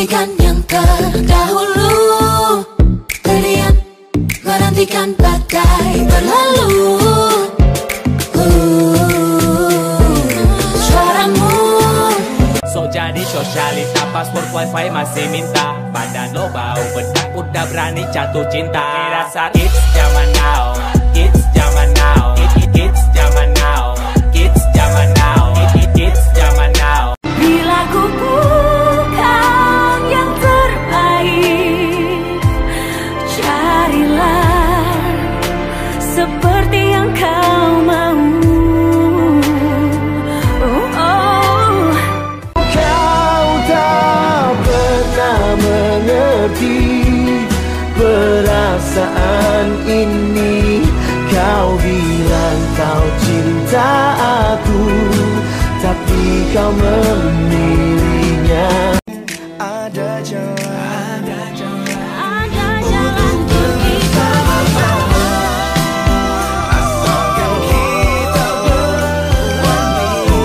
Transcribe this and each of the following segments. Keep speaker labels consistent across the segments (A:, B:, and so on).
A: menantikan yang terdahulu, terdiam menantikan badai berlalu. Suaramu
B: So jadi sosialita, paspor wifi masih minta. Badan lo bau bedak, udah berani jatuh cinta. Dasar kids zaman now, kids zaman now, kids zaman now, kids zaman now, kids zaman now.
A: bila ku bukan yang terbaik, carilah seperti yang kau mau.
C: Kau tak pernah mengerti perasaan ini. Kau bilang kau cinta aku, tapi kau memilihnya. Ada jalan,
A: Ada jalan untuk kita bersama.
C: asalkan kita berani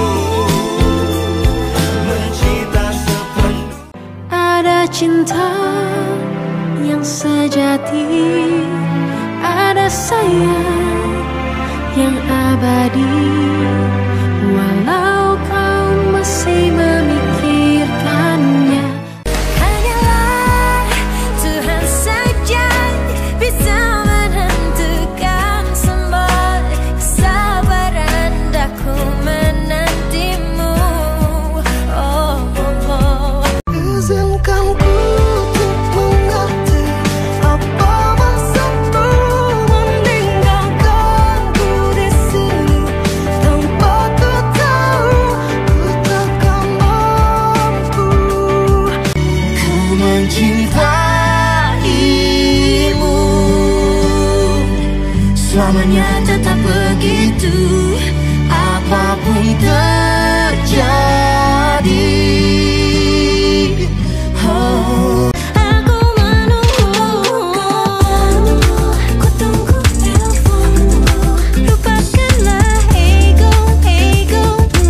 C: mencinta sepenuh.
A: Ada cinta yang sejati, ada sayang yang abadi. Walau kau masih memikirkannya, hanyalah Tuhan saja bisa menentukan semua kesabaran daku menantimu. Oh, oh, oh.
C: Izinkan ku untuk mengerti apa maksudmu meninggalkanku di sini tanpa ku tahu ku takkan mampu. Ku mencintaimu selamanya tetap begitu, apapun terjadi. Oh.
A: Aku menunggu, ku tunggu teleponmu. Lupakanlah ego-egomu.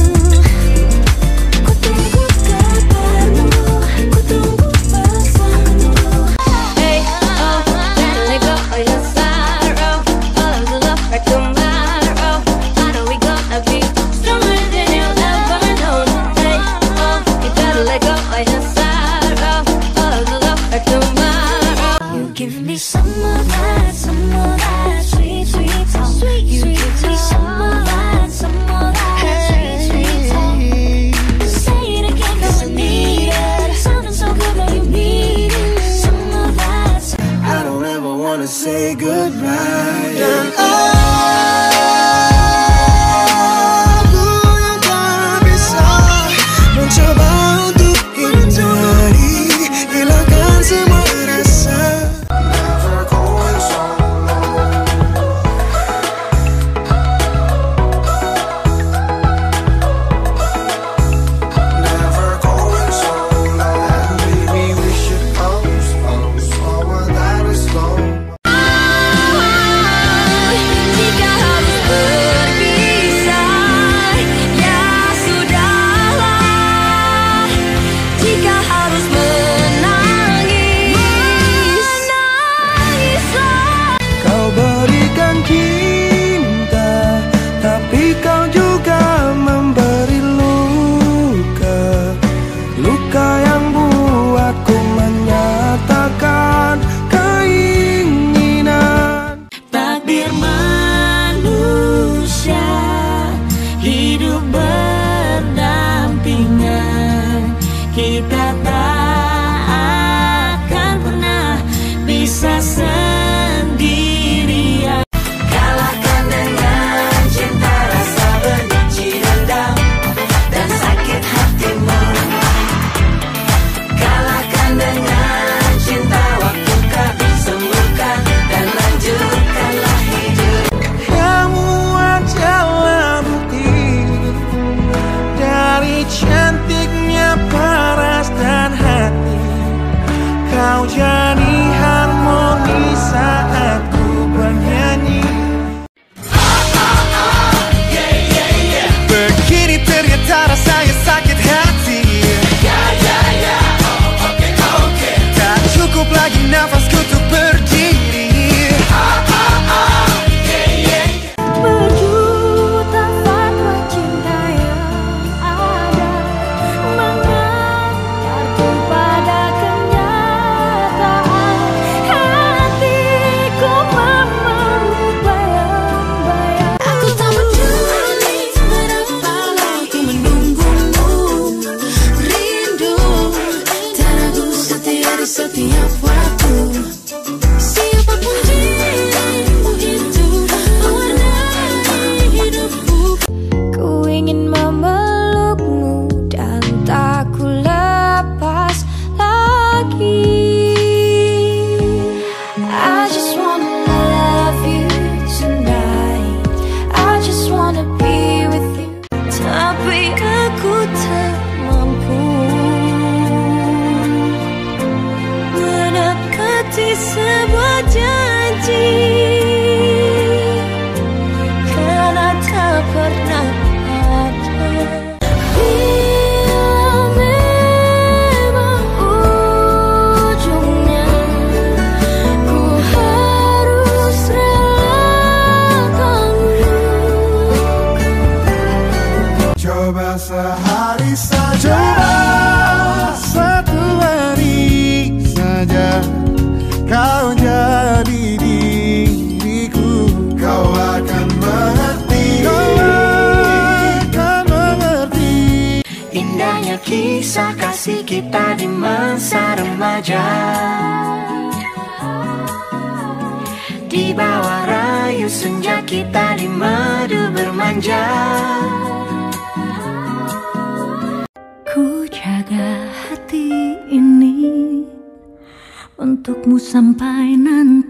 A: Ku tunggu kabarmu, ku tunggu pesanmu. Hey, oh, better let go of your sorrow. All of the love right tomorrow. I know we gonna be stronger than you'll ever know. Hey, oh, you better let go of your sorrow. All of the love right tomorrow. You give me some of that sweet, sweet talk. You give me some of that sweet, sweet talk. Say it again, 'cause I need it. Something so good that you need it. Some of that.
C: I don't ever wanna say goodbye. Dan aku yang tak bisa mencoba untuk hindari, hilangkan semua rasa. Never going solo. Never going solo. And maybe we should postpone slower that is slow.
A: Jika harus berpisah, ya sudahlah. Jika harus menangislah.
C: Kau berikan cinta, tapi kau juga memberi luka. Luka yang buatku menyatakan keinginan.
A: Takdir manusia hidup berdampingan. Kita tak akan pernah bisa sendirian. Kalahkan dengan cinta rasa benci dendam dan sakit hatimu. Kalahkan dengan cinta waktu kau sembuhkan dan lanjutkanlah hidup.
C: Kamu adalah bukti dari cantiknya paras dan hati. Kau jadi harmoni saat ku bernyanyi. Begini ternyata rasanya sakit hati.
A: tapi aku tak mampu menepati sebuah janji, karena tak pernah ada. Bila memang ujungnya ku harus relakan luka.
C: Coba sehari saja,
D: Satu hari saja kau jadi diriku,
C: kau akan mengerti.
E: Indahnya kisah kasih kita di masa remaja, di bawah rayu senja kita di madu bermanja.
A: Ku jaga hati ini untukmu sampai nanti.